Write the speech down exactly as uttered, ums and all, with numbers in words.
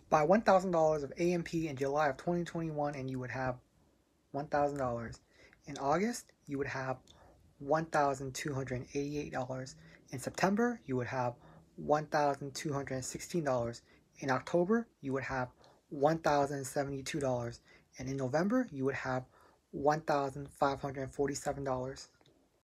Buy one thousand dollars of A M P in July of twenty twenty-one and you would have one thousand dollars. In August, you would have one thousand two hundred eighty-eight dollars. In September, you would have one thousand two hundred sixteen dollars. In October, you would have one thousand seventy-two dollars. And in November, you would have one thousand five hundred forty-seven dollars.